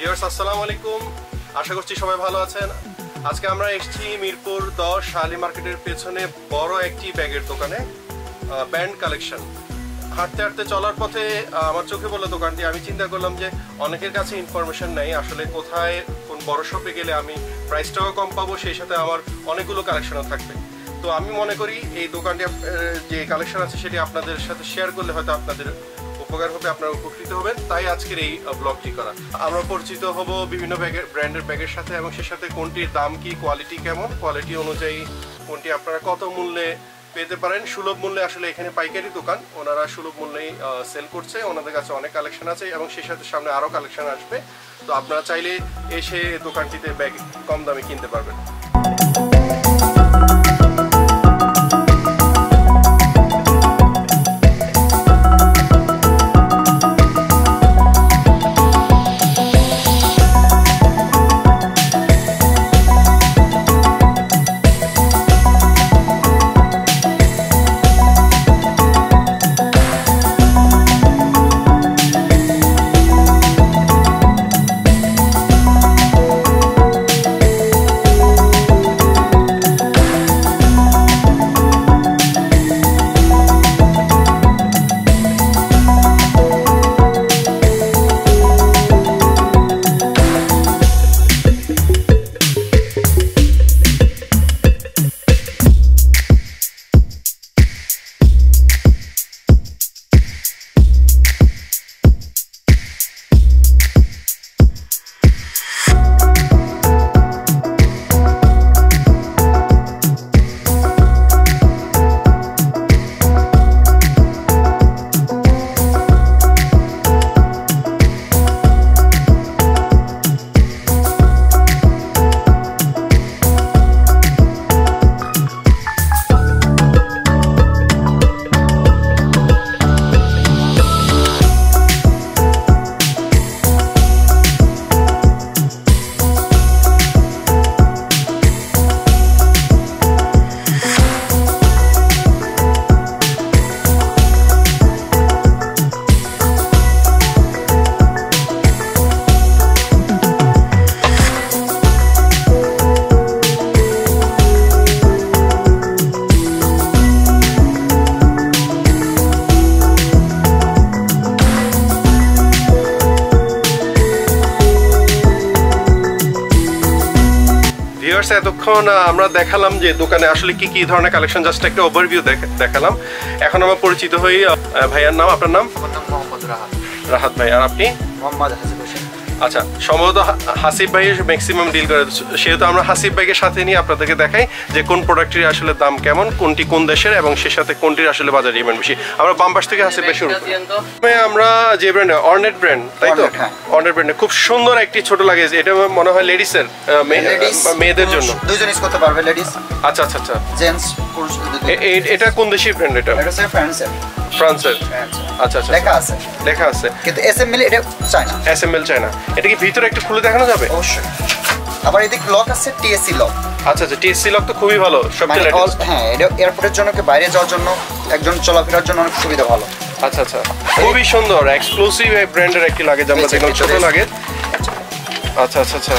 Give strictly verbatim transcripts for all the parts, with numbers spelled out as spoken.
Viewers আসসালামু আলাইকুম, আশা করছি সবাই ভালো আছেন। আজকে আমরা এসেছি মিরপুর দশ শালি মার্কেটের পেছনে বড় একটি ব্যাগের দোকানে, ব্যান্ড কালেকশন। হাঁটতে হাঁটতে চলার পথে আমার চোখে পড়লো দোকানটি। আমি চিন্তা করলাম যে অনেকের কাছে ইনফরমেশন নেই আসলে কোথায় কোন বড় শপে গেলে আমি প্রাইসটাও কম পাবো, সেই সাথে আমার অনেকগুলো কালেকশনও থাকবে। তো আমি মনে করি এই দোকানটি যে কালেকশন আছে সেটি আপনাদের সাথে শেয়ার করলে হয়তো আপনাদের উপকার হবে, আপনারা উপকৃত হবেন। তাই আজকের এই ব্লগটি করা। আমরা পরিচিত হব বিভিন্ন ব্যাগের ব্র্যান্ডের ব্যাগের সাথে এবং সে সাথে কোনটির দাম কি, কোয়ালিটি কেমন, কোয়ালিটি অনুযায়ী কোনটি আপনারা কত মূল্যে পেতে পারেন। সুলভ মূল্যে আসলে এখানে পাইকারি দোকান, ওনারা সুলভ মূল্যেই সেল করছে। ওনাদের কাছে অনেক কালেকশন আছে এবং সেই সাথে সামনে আরও কালেকশন আসবে। তো আপনারা চাইলে এসে দোকানটিতে ব্যাগ কম দামে কিনতে পারবেন। এতক্ষণ আমরা দেখালাম যে দোকানে আসলে কি কি ধরনের কালেকশন, জাস্ট একটা ওভারভিউ দেখালাম। এখন আমরা পরিচিত হই। ভাইয়ার নাম, আপনার নাম? আমার নাম মোহাম্মদ রাহাত। রাহাত ভাই। আর আপনি? মোহাম্মদ হাসিব হোসেন। আচ্ছা, সম্ভবত হাসিব ভাই ম্যাক্সিমাম ডিল করে, সেহেতু আমরা হাসিব ভাইকে সাথে নিয়ে আপনাদেরকে দেখাই যে কোন প্রোডাক্টের আসলে দাম কেমন, কোনটি কোন দেশের এবং সে সাথে কোনটির আসলে বাজার ডিমান্ড বেশি। আমরা বাম পাশ থেকে হাসিব ভাই শুরু করি। আমরা যে ব্র্যান্ড অর্নেট ব্র্যান্ড, তাই তো? অর্নেট ব্র্যান্ড খুব সুন্দর একটি ছোট লাগেজ। এটা মনে হয় লেডিসের, মেয়েদের জন্য দুইজন ইউজ করতে পারবে, লেডিস। আচ্ছা আচ্ছা আচ্ছা, জেন্টস পুরুষ। এটা কোন দেশের ব্র্যান্ড? এটা এটা হচ্ছে ফ্রান্সের। ফ্রান্সের? আচ্ছা আচ্ছা, লেখা আছে লেখা আছে কিন্তু এসএমএল এটা চায়না। SML China. এটা কি ভিতরে একটু খুলে দেখানো যাবে? অবশ্যই। আবার এদিকে লক আছে, টিএসসি লক। আচ্ছা আচ্ছা, টিএসসি লক তো খুবই ভালো, সবচেয়ে লেটেস্ট। হ্যাঁ, এটা এয়ারপোর্টের জন্য, কি বাইরে যাওয়ার জন্য, একজন চলাফেরার জন্য অনেক সুবিধা ভালো। আচ্ছা আচ্ছা, খুবই সুন্দর এক্সক্লুসিভ ব্র্যান্ডের একটি লাগেজ আমরা দেখলাম, ছোট লাগেজ। আচ্ছা আচ্ছা আচ্ছা,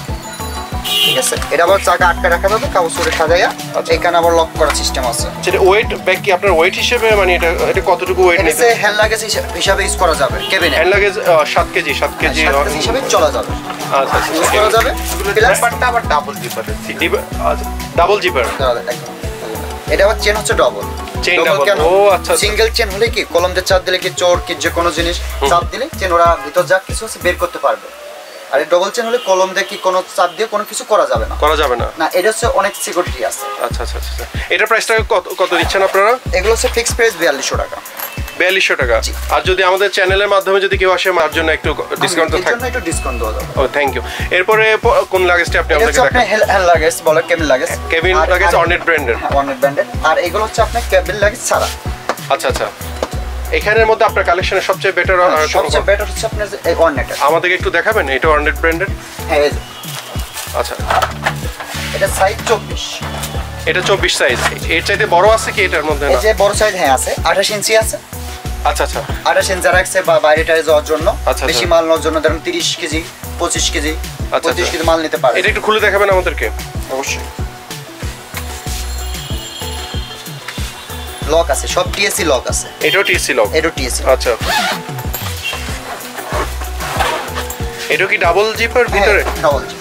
ঠিক আছে। এটা আবার চাকা আটকে রাখা যাবে কাগজ করে সাজাইয়া। এখানে আবার লক করার সিস্টেম আছে। সেটা ওয়েট ব্যাগ কি আপনার ওয়েট হিসেবে, মানে এটা এটা কতটুকু ওয়েট নেবে? এটা হ্যান্ড লাগেজ হিসাবে ইউজ করা যাবে। কেবিনে হ্যান্ড লাগেজ সাত কেজি সাত কেজি হিসাবে চলা যাবে। আচ্ছা আচ্ছা, ইউজ করা যাবে। ব্যাপারটা আবার ডাবল জিপার, ডাবল জিপার। এটা আবার চেন হচ্ছে ডবল। Chain double. ও আচ্ছা, সিঙ্গেল চেন হলে কি কলম দিয়ে চাপ দিলে কি চোর কি যে কোনো জিনিস চাপ দিলে চেন ওরা ভিতর যা কিছু আছে বের করতে পারবে। আর এই ডবল চেন হলে কলম দিয়ে কি কোনো চাপ দিয়ে কোনো কিছু করা যাবে না। করা যাবে না না, এটা হচ্ছে অনেক সিকিউরিটি আছে। আচ্ছা আচ্ছা আচ্ছা, এটা প্রাইসটা কত কত দিচ্ছেন আপনারা? এগুলো হচ্ছে ফিক্স প্রাইস বিয়াল্লিশশো টাকা। বিয়াল্লিশশো টাকা। আর যদি আমাদের চ্যানেলের মাধ্যমে যদি কেউ আসে মার জন্য একটু ডিসকাউন্ট তো থাকবে? একটু ডিসকাউন্ট দেওয়া যাবে। ও থ্যাংক ইউ। এরপরে কোন লাগেজটা আপনি আমাদেরকে দেখান? এটা হ্যান্ড লাগেজ বলে, cabin luggage. Cabin luggage Ornate ব্র্যান্ডের। হ্যাঁ, অর্নেট ব্র্যান্ডের। আর এগুলো হচ্ছে আপনার কেবিন লাগেজ ছাড়া। আচ্ছা আচ্ছা, এখানের মধ্যে আপনার কালেকশনের সবচেয়ে বেটার সবচেয়ে বেটার হচ্ছে আপনার এই অর্নেট। আমাদেরকে একটু দেখাবেন এটা অর্নেট ব্র্যান্ডের? হ্যাঁ, এই যে। আচ্ছা, এটা সাইজ চব্বিশ। এটা চব্বিশ সাইজ। এর চাইতে বড় আছে কি এটার মধ্যে? এই যে বড় সাইজ হ্যাঁ আছে, আঠাশ ইঞ্চি আছে। আচ্ছা আচ্ছা, আঠাশ ইঞ্চি রাখছে বা বাইরে টাইরে যাওয়ার জন্য, বেশি মাল নেওয়ার জন্য, ধরুন তিরিশ কেজি পঁচিশ কেজি আচ্ছা, পঁচিশ আচ্ছা। কেজি মাল নিতে পারে। এটা একটু খুলে দেখাবেন আমাদেরকে। অবশ্যই লক আছে, সব টিএসসি লক আছে। এটাও টিএসসি লক? এটাও টিএসসি। আচ্ছা, এটা কি ডাবল জিপার ভিতরে? Double zip.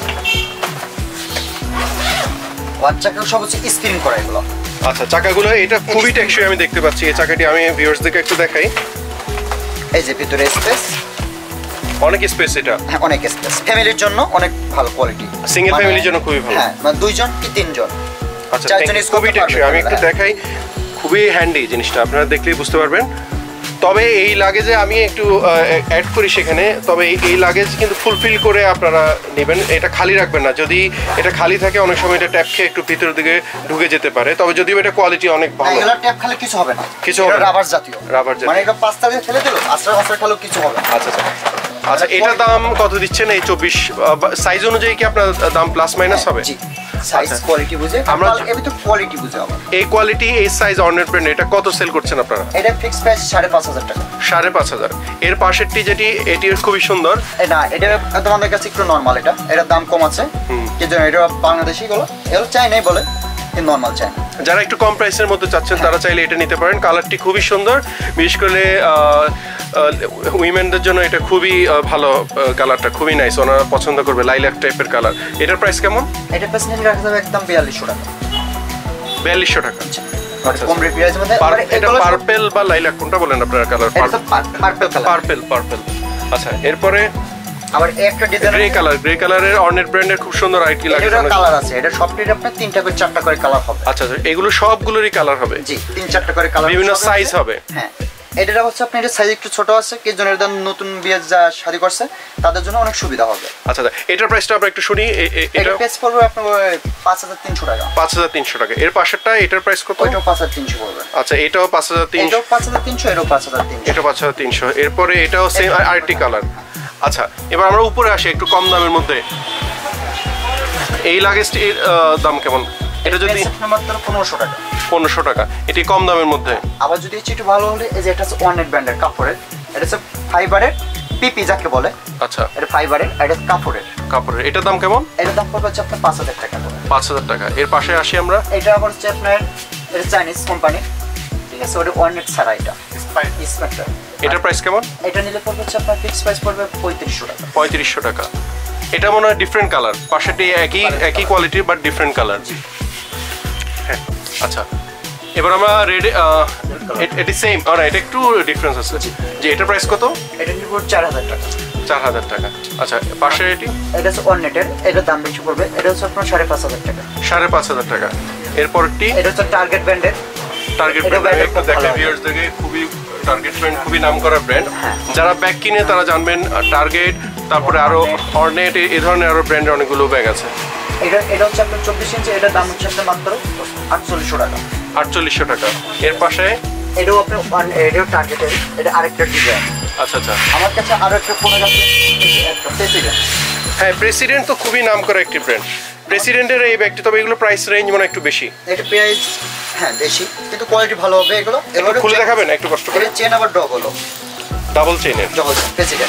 ওয়ান চাকা সব হচ্ছে স্ক্রিন করা এগুলো। আচ্ছা, চাকাগুলো এটা খুবই টেকসই আমি দেখতে পাচ্ছি। এই চাকাটি আমি ভিউয়ার্সদেরকে একটু দেখাই। এই যে ভিতরে স্পেস, অনেক স্পেস, এটা হ্যাঁ অনেক স্পেস, ফ্যামিলির জন্য অনেক ভালো কোয়ালিটি। সিঙ্গেল ফ্যামিলির জন্য খুবই ভালো। হ্যাঁ, মানে দুইজন কি তিনজন। আচ্ছা, খুবই টেকসই। আমি একটু দেখাই, খুবই হ্যান্ডি জিনিসটা, আপনারা দেখলেই বুঝতে পারবেন। তবে এই লাগেজে আমি একটু অ্যাড করি সেখানে, তবে এই লাগেজ কিন্তু ফুলফিল করে আপনারা নেবেন, এটা খালি রাখবেন না। যদি এটা খালি থাকে অনেক সময় এটা ট্যাপ খেয়ে একটু ভিতরের দিকে ঢুকে যেতে পারে। তবে যদিও এটা কোয়ালিটি অনেক ভালো। এগুলো ট্যাপ খেলে কিছু হবে না, কিছু হবে না, রাবার জাতীয়। রাবার জাতীয়, মানে এটা পাঁচটা দিয়ে ফেলে দিল, আস্তে আস্তে খেলেও কিছু হবে না। আচ্ছা আচ্ছা আচ্ছা। এটার দাম কত দিচ্ছেন? এই চব্বিশ সাইজ অনুযায়ী কি আপনার দাম প্লাস মাইনাস হবে? জি, সাইজ কোয়ালিটি বুঝে আমরা এমনি তো কোয়ালিটি বুঝে হবে। এই কোয়ালিটি এই সাইজ অর্নেট ব্র্যান্ড এটা কত সেল করছেন আপনারা? এটা ফিক্স প্রাইস সাড়ে পাঁচ হাজার টাকা। সাড়ে পাঁচ হাজার। এর পাশেরটি যেটি এটি খুবই সুন্দর। না, এটা তোমাদের কাছে একটু নরমাল, এটা এটার দাম কম আছে। কিন্তু এটা বাংলাদেশি গুলো এগুলো চাই নাই বলে, নরমাল চাই না। যারা একটু কম প্রাইসের মধ্যে চাচ্ছেন তারা চাইলে এটা নিতে পারেন। কালারটি খুবই সুন্দর, বিশেষ করে উইমেনদের জন্য এটা খুবই ভালো। কালারটা খুবই নাইস, ওনারা পছন্দ করবে, লাইলাক টাইপের কালার। এটার প্রাইস কেমন? এটা প্রাইস নিয়ে রাখা যাবে একদম বিয়াল্লিশশো টাকা। বিয়াল্লিশশো টাকা। কম প্রাইসের মধ্যে। এটা পার্পল বা লাইলাক কোনটা বলেন আপনারা colour? Purple colour. Purple purple. আচ্ছা, এরপরে আবার একটা ডিজাইন গ্রে কালার। গ্রে কালারের অর্নেট ব্র্যান্ডের খুব সুন্দর আইটি লাগে। এটা কালার আছে, এটা সবটির আপনার তিনটা করে চারটা করে কালার হবে। আচ্ছা আচ্ছা, এগুলো সবগুলোরই কালার হবে? জি, তিন চারটা করে কালার, বিভিন্ন সাইজ হবে। হ্যাঁ, এটা হচ্ছে আপনার এটা সাইজ একটু ছোট আছে, কি জনের দাম নতুন বিয়ে যা শাদী করছে তাদের জন্য অনেক সুবিধা হবে। আচ্ছা আচ্ছা, এটার প্রাইসটা আমরা একটু শুনি। এটা প্রাইস পড়বে আপনার পাঁচ হাজার তিনশো টাকা। পাঁচ হাজার তিনশো টাকা। এর পাশেরটা এটার প্রাইস কত? এটাও পাঁচ হাজার তিনশো পড়বে। আচ্ছা, এটাও পাঁচ হাজার তিনশো। এটাও পাঁচ হাজার তিনশো, এটাও পাঁচ হাজার তিনশো। এটা পাঁচ হাজার তিনশো। এরপরে এটাও সেম আরটি কালার। আচ্ছা, এবার আমরা উপরে আসি একটু কম দামের মধ্যে। এই লাগেজটির দাম কেমন? এটা যদি মাত্র পনেরোশো টাকা। পনেরোশো টাকা, এটি কম দামের মধ্যে। আবার যদি একটু ভালো হলে এই যে এটা হচ্ছে ওয়ানেট ব্র্যান্ডের কাপড়ের, এটা হচ্ছে ফাইবারের, পিপি যাকে বলে। আচ্ছা, এটা ফাইবারের, এটা কাপড়ের। কাপড়ের এটার দাম কেমন? এটার দাম পড়বে হচ্ছে আপনার পাঁচ হাজার টাকা করে। পাঁচ হাজার টাকা। এর পাশে আসি আমরা। এটা আবার হচ্ছে আপনার এটা চাইনিজ কোম্পানি, ঠিক আছে, ওটা ওয়ানেট ছাড়া এটা স্মার্টার। এটার প্রাইস কেমন? এটা নিলে পড়বে হচ্ছে আপনার ফিক্স প্রাইস পড়বে পঁয়ত্রিশশো টাকা। পঁয়ত্রিশশো টাকা। এটা মনে হয় ডিফারেন্ট কালার, পাশেটি একই একই কোয়ালিটির বাট ডিফারেন্ট কালার। হ্যাঁ, আচ্ছা, এবার আমরা রেড এটি সেম আর এটা একটু ডিফারেন্স আছে। যে এটার প্রাইস কত? এটা নিব চার হাজার টাকা। চার হাজার টাকা। আচ্ছা, পাশে এটি এটা হচ্ছে ওয়ানেটের, এটার দাম বেশি পড়বে, এটা হচ্ছে আপনার সাড়ে পাঁচ হাজার টাকা। সাড়ে পাঁচ হাজার টাকা। এরপরটি এটা হচ্ছে টার্গেট ব্র্যান্ডের। টার্গেট ব্র্যান্ড একটু দেখেন ভিউয়ার্সদেরকে, খুবই টার্গেট ব্র্যান্ড খুবই নামকরা ব্র্যান্ড। যারা ব্যাগ কিনে তারা জানবেন টার্গেট, তারপরে আরো অর্নেট, এই ধরনের আরো ব্র্যান্ডের অনেকগুলো ব্যাগ আছে। এটা এটা হচ্ছে আপনার চব্বিশ ইঞ্চি, এটার দাম হচ্ছে আপনার মাত্র আটচল্লিশশো টাকা। আটচল্লিশশো টাকা। এর পাশে এটাও আপনার এটাও টার্গেটের, এটা আরেকটা ডিজাইন। আচ্ছা আচ্ছা, আমার কাছে আরো একটা ফোন আছে, একটা প্রেসিডেন্ট। হ্যাঁ, প্রেসিডেন্ট তো খুবই নামকরা একটি ব্র্যান্ড। প্রেসিডেন্টের এই ব্যাগটি, তবে এগুলো প্রাইস রেঞ্জ মনে একটু বেশি। এটা প্রাইস হ্যাঁ বেশি, কিন্তু কোয়ালিটি ভালো হবে এগুলো। এগুলো খুলে দেখাবেন একটু কষ্ট করে? চেন আবার ডবল, ডাবল চেনের। Double president.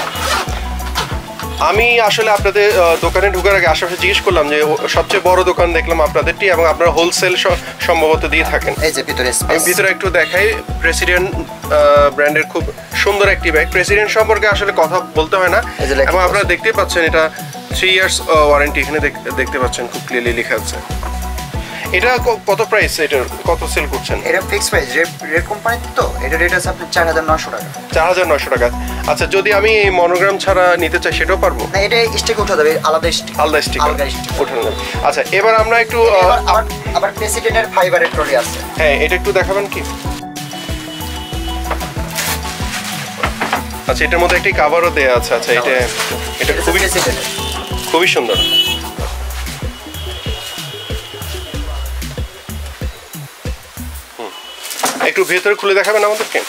আমি আসলে আপনাদের দোকানে ঢোকার আগে আশেপাশে জিজ্ঞেস করলাম যে সবচেয়ে বড় দোকান দেখলাম আপনাদেরটি, এবং আপনারা হোলসেল সম্ভবত দিয়ে থাকেন। এই যে ভিতরে আমি ভিতরে একটু দেখাই। প্রেসিডেন্ট ব্র্যান্ডের খুব সুন্দর একটি ব্যাগ। প্রেসিডেন্ট সম্পর্কে আসলে কথা বলতে হয় না, এবং আপনারা দেখতে পাচ্ছেন এটা থ্রি ইয়ার্স ওয়ারেন্টি এখানে দেখতে পাচ্ছেন, খুব ক্লিয়ারলি লেখা আছে। এটা কত প্রাইস? এটার কত সেল করছেন? এটা ফিক্স প্রাইস, রেড কোম্পানি তো, এটা রেট আছে আপনার চার হাজার নয়শো টাকা। চার হাজার নয়শো টাকা। আচ্ছা, যদি আমি এই মনোগ্রাম ছাড়া নিতে চাই সেটাও পারবো? না, এটা স্টিক উঠা যাবে, আলাদা স্টিক, আলাদা স্টিক উঠানো যাবে। আচ্ছা, এবার আমরা একটু আবার প্রেসিডেন্টের ফাইবারের ট্রলি আছে। হ্যাঁ, এটা একটু দেখাবেন কি? আচ্ছা, এটার মধ্যে একটি কভারও দেয়া আছে। আচ্ছা, এটা এটা খুবই খুবই সুন্দর। একটু ভেতরে খুলে দেখাবেন আমাদেরকে?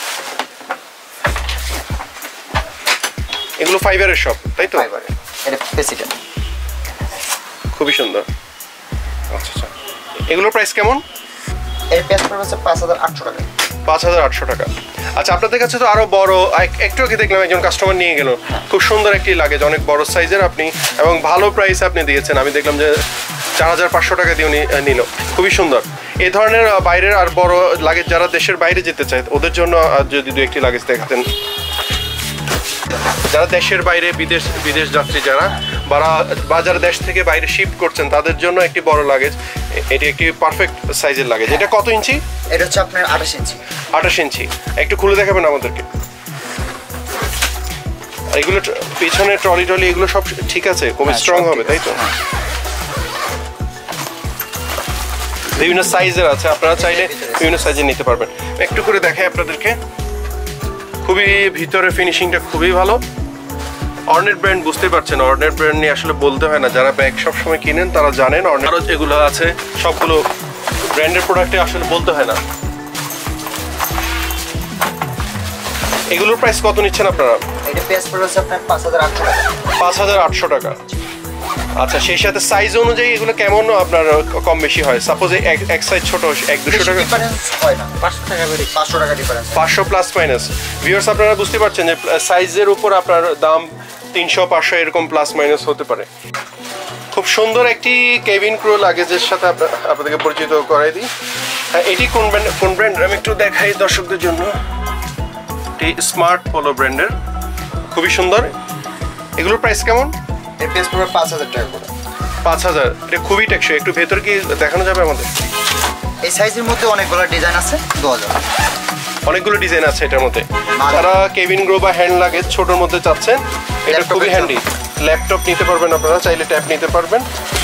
এগুলো ফাইবারের সব, তাই তো? ফাইবারের, এটা প্রেসিডেন্ট। খুবই সুন্দর। আচ্ছা আচ্ছা, এগুলোর প্রাইস কেমন? এর প্রাইস পড়বে পাঁচ হাজার আটশো টাকা। পাঁচ হাজার আটশো টাকা। আচ্ছা, আপনাদের কাছে তো আরো বড়, একটু আগে দেখলাম একজন কাস্টমার নিয়ে গেল, খুব সুন্দর একটি লাগেজ, অনেক বড় সাইজের আপনি, এবং ভালো প্রাইসে আপনি দিয়েছেন। আমি দেখলাম যে চার হাজার পাঁচশো টাকা দিয়ে উনি নিল, খুবই সুন্দর। এই ধরনের বাইরের আর বড় লাগেজ যারা দেশের বাইরে যেতে চায় ওদের জন্য যদি দু একটি লাগেজ দেখাতেন। যারা দেশের বাইরে বিদেশ বিদেশ যাত্রী যারা বা যারা দেশ থেকে বাইরে শিফট করছেন তাদের জন্য একটি বড় লাগেজ, এটি একটি পারফেক্ট সাইজের লাগেজ। এটা কত ইঞ্চি? এটা হচ্ছে আপনার আঠাশ ইঞ্চি। আঠাশ ইঞ্চি একটু খুলে দেখাবেন আমাদেরকে। এগুলো পিছনে ট্রলি ট্রলি এগুলো সব ঠিক আছে, খুবই স্ট্রং হবে, তাই তো? বিভিন্ন সাইজের আছে, আপনারা চাইলে বিভিন্ন সাইজের নিতে পারবেন। একটু করে দেখাই আপনাদেরকে, খুবই ভিতরে ফিনিশিংটা খুবই ভালো। অর্নেট ব্র্যান্ড, বুঝতে পারছেন অর্নেট ব্র্যান্ড নিয়ে আসলে বলতে হয় না, যারা ব্যাগ সবসময় কিনেন তারা জানেন। অর্নেট যেগুলো আছে সবগুলো ব্র্যান্ডের প্রোডাক্টে আসলে বলতে হয় না। এগুলোর প্রাইস কত নিচ্ছেন আপনারা? এটা প্রাইস পড়ছে আপনার পাঁচ হাজার আটশো টাকা। পাঁচ হাজার আটশো টাকা। আচ্ছা, সেই সাথে সাইজ অনুযায়ী এগুলো কেমন আপনার কম বেশি হয়? সাপোজ এক সাইজ ছোট, এক দুশো টাকা ডিফারেন্স হয় না, পাঁচশো টাকা পাঁচশো টাকা ডিফারেন্স, পাঁচশো প্লাস মাইনাস। ভিউয়ার্স, আপনারা বুঝতে পারছেন যে সাইজের উপর আপনার দাম তিনশো পাঁচশো এরকম প্লাস মাইনাস হতে পারে। খুব সুন্দর একটি কেবিন ক্রু লাগেজের সাথে আপনাদেরকে পরিচিত করাই দিই। এটি কোন ব্র্যান্ড কোন ব্র্যান্ড আমি একটু দেখাই দর্শকদের জন্য। এটি স্মার্ট পোলো ব্র্যান্ডের, খুবই সুন্দর। এগুলোর প্রাইস কেমন? এর প্রাইস পড়বে পাঁচ হাজার টাকা করে। পাঁচ হাজার। এটা খুবই টেকসই। একটু ভেতর কি দেখানো যাবে আমাদের? এই সাইজের মধ্যে অনেকগুলো ডিজাইন আছে, দু হাজার অনেকগুলো ডিজাইন আছে এটার মধ্যে। যারা কেবিন গ্রো বা হ্যান্ড লাগেজ ছোটোর মধ্যে চাচ্ছেন, এটা খুবই হ্যান্ডি। ল্যাপটপ নিতে পারবেন আপনারা, চাইলে ট্যাব নিতে পারবেন।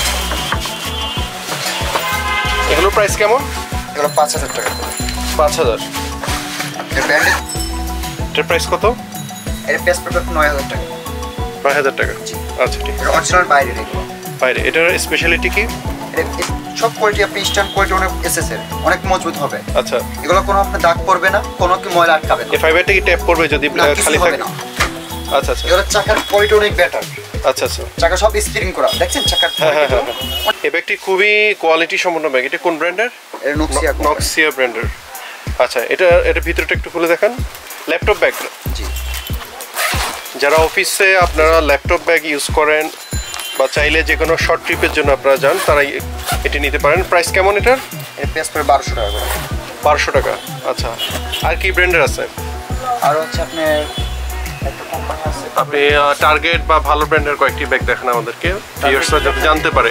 এগুলোর প্রাইস কেমন? এগুলো পাঁচ হাজার টাকা। পাঁচ হাজার। এটার প্রাইস কত? এর প্রাইস পড়বে নয় হাজার টাকা। নয় হাজার টাকা। আচ্ছা, ঠিক আছে। অরিজিনাল বাইরে এগুলো। বাইরে। এটার স্পেশালিটি কি? সব কোয়ালিটি আপনি স্ট্যান্ড কোয়ালিটি অনেক এসএস এর, অনেক মজবুত হবে। আচ্ছা, এগুলো কোনো আপনি দাগ পড়বে না, কোনো কি ময়লা আটকাবে না। এই ফাইবারটা কি ট্যাপ করবে যদি খালি থাকে? না। আচ্ছা আচ্ছা। এগুলো চাকার কোয়ালিটি অনেক বেটার। আচ্ছা আচ্ছা। চাকা সব স্প্রিং করা, দেখছেন চাকার? হ্যাঁ হ্যাঁ হ্যাঁ। এই ব্যাগটি খুবই কোয়ালিটি সম্পন্ন ব্যাগ। এটা কোন ব্র্যান্ডের? এটা নক্সিয়া। নক্সিয়া ব্র্যান্ডের। আচ্ছা, এটা এটা ভিতরটা একটু খুলে দেখান। Laptop bag. জি। যারা অফিসে আপনারা ল্যাপটপ ব্যাগ ইউজ করেন বা চাইলে যে কোনো শর্ট ট্রিপের জন্য আপনারা যান, তারা এটি নিতে পারেন। প্রাইস কেমন এটার? এর প্রাইস পড়বে বারোশো টাকা করে। বারোশো টাকা। আচ্ছা, আর কি ব্র্যান্ডের আছে? আর হচ্ছে আপনার একটা কোম্পানি আছে, আপনি টার্গেট বা ভালো ব্র্যান্ডের কয়েকটি ব্যাগ দেখেন আমাদেরকে, ভিউয়ার্সরা যাতে জানতে পারে।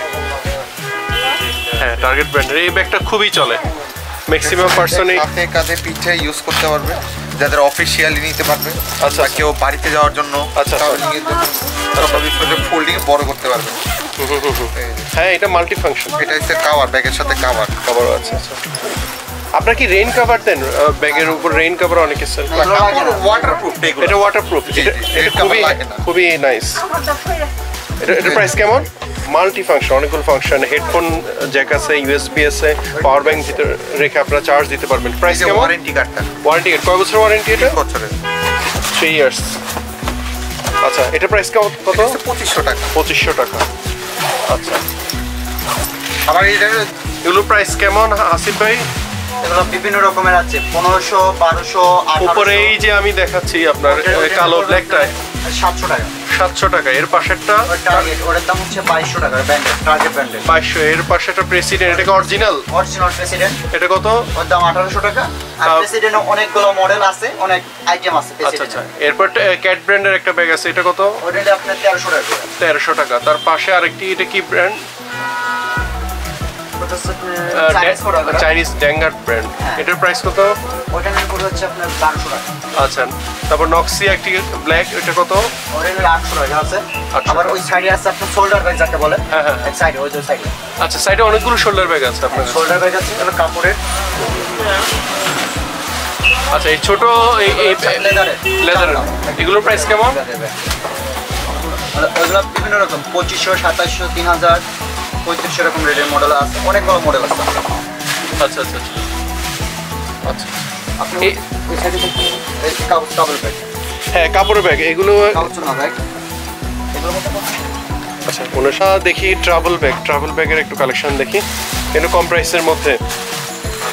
হ্যাঁ, টার্গেট ব্র্যান্ডের এই ব্যাগটা খুবই চলে, ম্যাক্সিমাম পার্সনই হাতে কাঁধে পিঠে ইউজ করতে পারবে, যাদের অফিসিয়ালি নিতে পারবে। আচ্ছা, বা কেউ বাড়িতে যাওয়ার জন্য, আচ্ছা, ট্রাভেলিং এর জন্য, তারপরে ফোল্ডিং বড় করতে পারবে। হ্যাঁ, এটা মাল্টি ফাংশন। এটা হচ্ছে কাভার, ব্যাগের সাথে কাভার। কভার আছে। আচ্ছা, আপনার কি রেইন কভার দেন? ব্যাগের উপর রেইন কভার অনেকে সেল করে। ওয়াটারপ্রুফ এগুলো। এটা ওয়াটারপ্রুফ। এটা খুবই খুবই নাইস। এটা এটার প্রাইস কেমন? মাল্টি ফাংশন, অনেকগুলো ফাংশন, হেডফোন জ্যাক আছে, ইউএসবি আছে, পাওয়ার ব্যাংক ভিতরে রেখে আপনারা চার্জ দিতে পারবেন। প্রাইস কেমন? ওয়ারেন্টি কার্ডটা। ওয়ারেন্টি কার্ড কয় বছর ওয়ারেন্টি এটা? বছরের। Three years. আচ্ছা, এটা প্রাইস কত? পঁচিশশো টাকা। পঁচিশশো টাকা। আচ্ছা, আবার এটা এগুলোর প্রাইস কেমন আসিফ ভাই? এগুলো বিভিন্ন রকমের আছে, পনেরোশো, বারোশো, উপরে এই যে আমি দেখাচ্ছি আপনার কালো ব্ল্যাকটা সাতশো টাকা। সাতশো টাকা। এর পাশেরটা টার্গেট, ওটার দাম হচ্ছে বাইশশো টাকা। ব্র্যান্ডের, টার্গেট ব্র্যান্ডের। বাইশশো। এর পাশেরটা প্রেসিডেন্ট, এটা কি অরিজিনাল? Original president. এটা কত? ওর দাম আঠারোশো টাকা। আর প্রেসিডেন্ট অনেকগুলো মডেল আছে, অনেক আইটেম আছে আচ্ছা আচ্ছা। প্রেসিডেন্ট। এরপর ক্যাট ব্র্যান্ডের একটা ব্যাগ আছে, এটা কত? ওটা আপনার তেরোশো টাকা করে। তেরোশো টাকা। তার পাশে আরেকটি, এটা কি ব্র্যান্ড? ওটা হচ্ছে চাইনিজ প্রোডাক্ট, চাইনিজ ড্যাঙ্গার ব্র্যান্ড। এটার প্রাইস কত? ওটা নিয়ে পড়ে হচ্ছে আপনার বারোশো টাকা। আচ্ছা, তারপর নক্সিয়া একটি ব্ল্যাক, এটা কত? ওটা নিয়ে আটশো টাকা আছে। আটশো আবার টাকা। ওই সাইডে আছে আপনার শোল্ডার ব্যাগ যাকে বলে। হ্যাঁ হ্যাঁ। এক সাইডে, ওই যে সাইডে। আচ্ছা, সাইডে অনেকগুলো শোল্ডার ব্যাগ আছে আপনার কাছে। শোল্ডার ব্যাগ আছে, এটা কাপড়ের। আচ্ছা, এই ছোট এই লেদারের। লেদারের এগুলোর প্রাইস কেমন? ওগুলো বিভিন্ন রকম, পঁচিশশো, সাতাশশো, তিন হাজার, পঁয়ত্রিশশো এরকম রেটের মডেল আছে, অনেকগুলো মডেল আছে। আচ্ছা আচ্ছা আচ্ছা। আচ্ছা, আপনি এই- ওই সাইডে দেখুন, এই কাপড় কাপড় ব্যাগ, হ্যাঁ, কাপড়ের ব্যাগ এগুলো। কাপড় চুনা ব্যাগ, এগুলোর মধ্যে কত? আচ্ছা, ওনারা দেখি ট্রাভেল ব্যাগ, ট্রাভেল ব্যাগের একটু কালেকশন দেখি, কিন্তু কম প্রাইসের মধ্যে।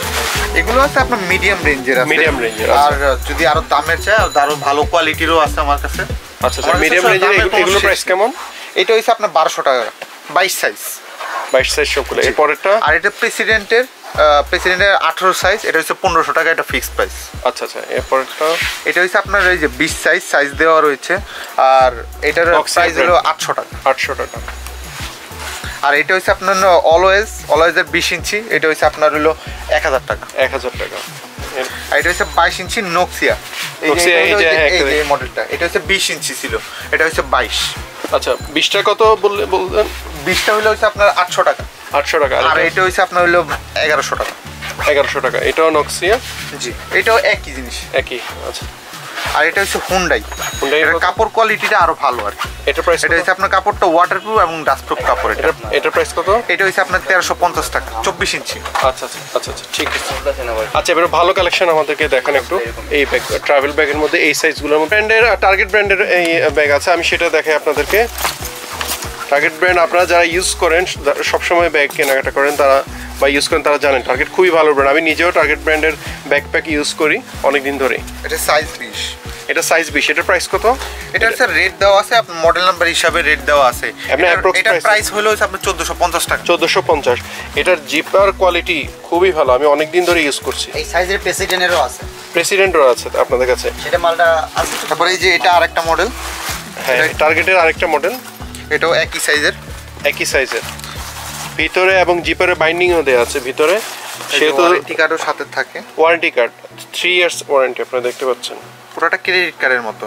এগুলো আছে আপনার মিডিয়াম রেঞ্জের আছে মিডিয়াম রেঞ্জের আর যদি আরো দামের চাই আরো ভালো কোয়ালিটিরও আছে আমার কাছে। আচ্ছা আচ্ছা মিডিয়াম রেঞ্জের এগুলো প্রাইস কেমন? এটা হইছে আপনার বারোশো টাকা, বাইশ সাইজ, বাইশ সাইজ সবগুলো। এর পরেরটা? আর এটা প্রেসিডেন্টের প্রেসিডেন্টের আঠারো সাইজ, এটা হচ্ছে পনেরোশো টাকা, এটা ফিক্সড প্রাইস। আচ্ছা আচ্ছা এর পরেরটা? এটা হচ্ছে আপনার এই যে বিশ সাইজ সাইজ দেওয়া রয়েছে, আর এটার প্রাইস হলো আটশো টাকা। আটশো টাকা। আর এটা হচ্ছে আপনার অলওয়েজ অলওয়েজের বিশ ইঞ্চি, এটা হচ্ছে আপনার হলো এক হাজার টাকা। এক হাজার টাকা। আর এটা হচ্ছে বাইশ ইঞ্চি নোক্সিয়া, এই যে এই মডেলটা, এটা হচ্ছে বিশ ইঞ্চি ছিল, এটা হচ্ছে বাইশ। আচ্ছা বিশটা কত বললে বললেন? বিশটা হলো হচ্ছে আপনার আটশো টাকা। আটশো টাকা। আর এটা হচ্ছে আপনার হলো এগারোশো টাকা। এগারোশো টাকা। এটাও নক্সিয়া? জি, এটাও একই জিনিস। একই। আচ্ছা। আর এটা হচ্ছে হুন্ডাই। হুন্ডাই এর কাপড় কোয়ালিটিটা আরো ভালো আর কি। এটা প্রাইস? এটা হচ্ছে আপনার কাপড়টা ওয়াটারপ্রুফ এবং ডাস্টপ্রুফ কাপড়। এটা এটা প্রাইস কত? এটা হচ্ছে আপনার তেরোশো পঞ্চাশ টাকা, চব্বিশ ইঞ্চি। আচ্ছা আচ্ছা আচ্ছা আচ্ছা ঠিক আছে। আচ্ছা এবার ভালো কালেকশন আমাদেরকে দেখান একটু। এই ব্যাগ, ট্রাভেল ব্যাগের মধ্যে এই সাইজগুলোর মধ্যে ব্র্যান্ডের, টার্গেট ব্র্যান্ডের এই ব্যাগ আছে, আমি সেটা দেখাই আপনাদেরকে। টার্গেট ব্র্যান্ড আপনারা যারা ইউজ করেন, সবসময় ব্যাগ কেনাকাটা করেন তারা বা ইউজ করেন তারা জানেন টার্গেট খুবই ভালো ব্র্যান্ড। আমি নিজেও টার্গেট ব্র্যান্ডের ব্যাকপ্যাক ইউজ করি অনেক দিন ধরেই। এটা সাইজ বিশ। এটা সাইজ বিশ। এটার প্রাইস কত? এটা স্যার রেট দেওয়া আছে, আপনার মডেল নাম্বার হিসাবে রেট দেওয়া আছে। এটার প্রাইস হলো আপনার চোদ্দোশো পঞ্চাশ টাকা। চোদ্দোশো পঞ্চাশ। এটার জিপার কোয়ালিটি খুবই ভালো, আমি অনেক দিন ধরে ইউজ করছি। এই সাইজের প্রেসিডেন্টেরও আছে। প্রেসিডেন্টও আছে আপনাদের কাছে? সেটা মালটা আছে। তারপরে এই যে এটা আরেকটা মডেল, হ্যাঁ টার্গেটের আরেকটা মডেল, এটাও একই সাইজের। একই সাইজের, ভিতরে এবং জিপারে বাইন্ডিংও দেওয়া আছে ভিতরে, সেহেতু ওয়ারেন্টি কার্ডও সাথে থাকে। Warranty card three years warranty আপনারা দেখতে পাচ্ছেন। পুরোটা ক্রেডিট কার্ডের মতো।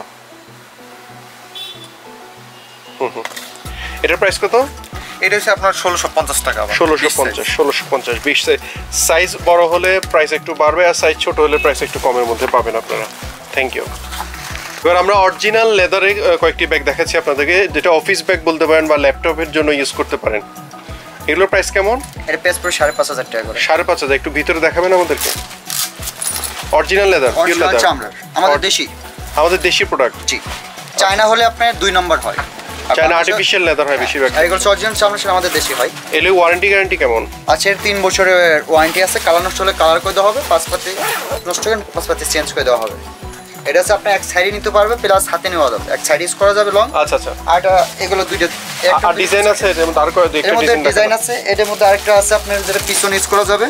হুম হুম। এটার প্রাইস কত? এটা হচ্ছে আপনার ষোলোশো পঞ্চাশ টাকা। ষোলোশো পঞ্চাশ। ষোলোশো পঞ্চাশ বিশ সাইজ বড় হলে প্রাইস একটু বাড়বে, আর সাইজ ছোট হলে প্রাইস একটু কমের মধ্যে পাবেন আপনারা। Thank you. এবার আমরা অরিজিনাল লেদারে কয়েকটি ব্যাগ দেখাচ্ছি আপনাদেরকে, যেটা অফিস ব্যাগ বলতে পারেন বা ল্যাপটপের জন্য ইউজ করতে পারেন। এগুলোর প্রাইস কেমন? এর প্রাইস পুরো সাড়ে পাঁচ হাজার টাকা করে। সাড়ে পাঁচ হাজার। একটু ভিতরে দেখাবেন আমাদেরকে। অরিজিনাল লেদার, পিওর লেদার, চামড়ার, আমাদের দেশি, আমাদের দেশি প্রোডাক্ট। জি। চায়না হলে আপনার দুই নম্বর হয়, চায়না আর্টিফিশিয়াল লেদার হয় বেশিরভাগ। আর এগুলো অরিজিনাল চামড়া সেটা আমাদের দেশি হয়। এলে ওয়ারেন্টি গ্যারান্টি কেমন আছে? এর তিন বছরের ওয়ারেন্টি আছে। কালার নষ্ট হলে কালার করে দেওয়া হবে, পাঁচ পাতি নষ্ট হলে পাঁচ পাতি চেঞ্জ করে দেওয়া হবে। এটা হচ্ছে আপনি এক সাইডে নিতে পারবে, প্লাস হাতে নেওয়া যাবে, এক সাইড ইউজ করা যাবে লং। আচ্ছা আচ্ছা। আর এটা এগুলো দুইটা আর ডিজাইন আছে এর মধ্যে, আর কয় দুইটা ডিজাইন ডিজাইন আছে। এটার মধ্যে আরেকটা আছে আপনার যেটা পিছন ইউজ করা যাবে,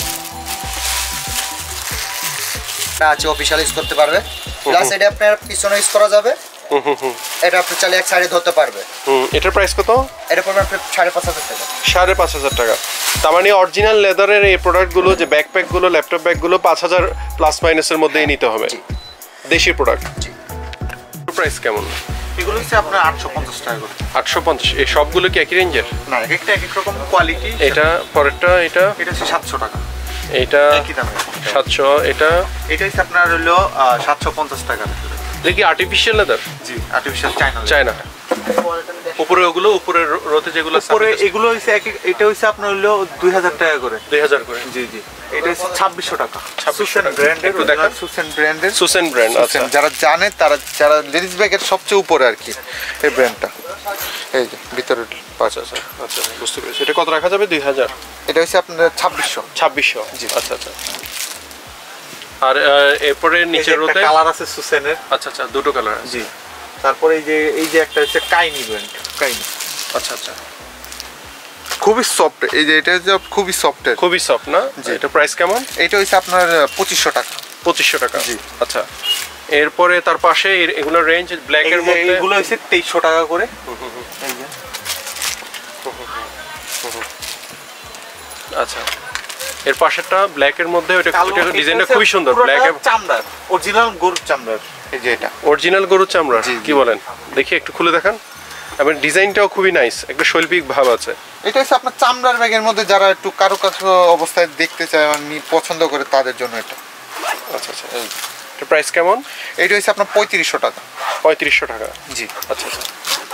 এটা আছে অফিশিয়াল ইউজ করতে পারবে, প্লাস এটা আপনার পিছনে ইউজ করা যাবে। হুম হুম হুম। এটা আপনি চাইলে এক সাইডে ধরতে পারবে। হুম। এটার প্রাইস কত? এটা পড়বে আপনার সাড়ে পাঁচ হাজার টাকা। সাড়ে পাঁচ হাজার টাকা। তার মানে অরিজিনাল লেদারের এই প্রোডাক্টগুলো, যে ব্যাকপ্যাকগুলো, ল্যাপটপ ব্যাগগুলো পাঁচ হাজার প্লাস মাইনাসের মধ্যেই নিতে হবে, দেশি প্রোডাক্ট। জি। প্রাইস কেমন? এগুলো হচ্ছে আপনার আটশো পঞ্চাশ টাকা করে। আটশো পঞ্চাশ। এই সবগুলো কি একই রেঞ্জের? না, এক একটা এক এক রকম কোয়ালিটি। এটা পরেরটা, এটা এটা হচ্ছে সাতশো টাকা। এটা একই দামে সাতশো। এটা এটা হচ্ছে আপনার হলো সাতশো পঞ্চাশ টাকা। এটা কি আর্টিফিশিয়াল লেদার? জি, আর্টিফিশিয়াল চায়না। চায়না। উপরে ওগুলো, উপরে রোতে যেগুলো উপরে এগুলো হচ্ছে এক, এটা হচ্ছে আপনার হলো দুই হাজার টাকা করে। দুই হাজার করে। জি জি। এটা হচ্ছে ছাব্বিশশো টাকা। ছাব্বিশশো টাকা। ব্র্যান্ডের, একটু দেখান। সুসেন ব্র্যান্ডের। সুসেন ব্র্যান্ড। আচ্ছা। যারা জানে তারা, যারা লেডিস ব্যাগের সবচেয়ে উপরে আর কি এই ব্র্যান্ডটা। এই যে ভিতরে আচ্ছা আচ্ছা আচ্ছা বুঝতে পেরেছি। এটা কত রাখা যাবে? দুই হাজার। এটা হচ্ছে আপনার ছাব্বিশশো। ছাব্বিশশো। জি। আচ্ছা আচ্ছা। আর এরপরে নিচের রোতে কালার আছে সুসেনের। আচ্ছা আচ্ছা, দুটো কালার। জি। তারপরে এই যে এই যে একটা হচ্ছে কাইনি ব্র্যান্ড, কাইনি। আচ্ছা আচ্ছা। খুবই সফট, এই যে এটা হচ্ছে খুবই সফটের, খুবই সফট না? এটা প্রাইস কেমন? এটা হচ্ছে আপনার পঁচিশশো টাকা। পঁচিশশো টাকা। জি। আচ্ছা। এরপরে তার পাশে এগুলো রেঞ্জ ব্ল্যাক এর মধ্যে, এগুলো হচ্ছে তেইশশো টাকা করে। এই যে। আচ্ছা। এর পাশেরটা ব্ল্যাক এর মধ্যে, ওটা ডিজাইনটা খুবই সুন্দর, ব্ল্যাক এর চামড়ার, অরিজিনাল গরুর চামড়ার। এই যে এটা অরিজিনাল গরুর চামড়া। কি বলেন? দেখি একটু খুলে দেখান। এবং ডিজাইনটাও খুবই নাইস, একটা শৈল্পিক ভাব আছে। এটা হচ্ছে আপনার চামড়ার ব্যাগের মধ্যে যারা একটু কারুকার্য অবস্থায় দেখতে চায়, মানে পছন্দ করে তাদের জন্য এটা। আচ্ছা আচ্ছা। এটা প্রাইস কেমন? এটা হচ্ছে আপনার পঁয়ত্রিশশো টাকা। পঁয়ত্রিশশো টাকা। জি। আচ্ছা আচ্ছা,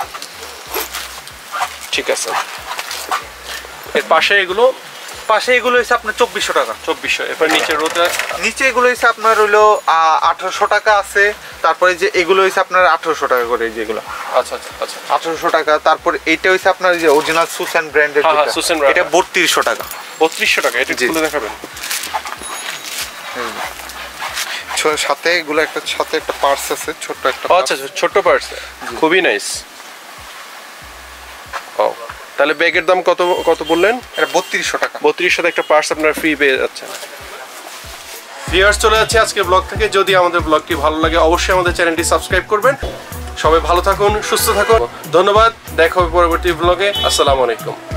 ঠিক আছে। এর পাশে এগুলো, পাশে এগুলো হচ্ছে আপনার চব্বিশশো টাকা। চব্বিশশো। এরপর নিচে রোতে নিচে এগুলো হচ্ছে আপনার হলো আঠারোশো টাকা আছে। তারপরে যে এগুলো হচ্ছে আপনার আঠারোশো টাকা করে, যেগুলো। আচ্ছা আচ্ছা আচ্ছা, আঠারোশো টাকা। তারপর এইটা হচ্ছে আপনার যে অরিজিনাল সুসেন ব্র্যান্ডের, এটা বত্রিশশো টাকা। বত্রিশশো টাকা। এটা খুলে দেখাবেন। সাথে এগুলো একটা সাথে একটা পার্স আছে, ছোট্ট একটা। আচ্ছা ছোট্ট পার্স, খুবই নাইস। ও তাহলে ব্যাগের দাম কত কত বললেন? এটা বত্রিশশো টাকা। বত্রিশশো একটা পার্স আপনার ফ্রি পেয়ে যাচ্ছেন। ভিউয়ার্স চলে যাচ্ছে আজকের ব্লগ থেকে। যদি আমাদের ব্লগটি ভালো লাগে অবশ্যই আমাদের চ্যানেলটি সাবস্ক্রাইব করবেন। সবাই ভালো থাকুন, সুস্থ থাকুন, ধন্যবাদ। দেখা হবে পরবর্তী ব্লগে। আসসালামু আলাইকুম।